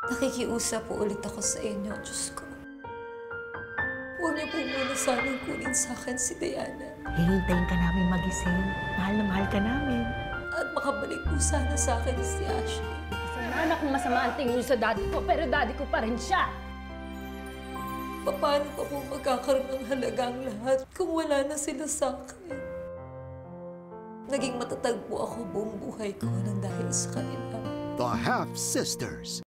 Nakikiusap po ulit ako sa inyo, Diyos ko. Huwag niyo po muna sanang kunin sa akin si Diana. Hihintayin ka namin magising. Mahal na mahal ka namin. At makabalik po sana sa akin si Ashley. Sana kung masama ang tingin niyo sa daddy ko, pero daddy ko pa rin siya. Paano pa po magkakaroon ng halaga ang lahat kung wala na sila sa akin? Naging matatag po ako buong buhay ko nang dahil sa kanila. The Half-Sisters.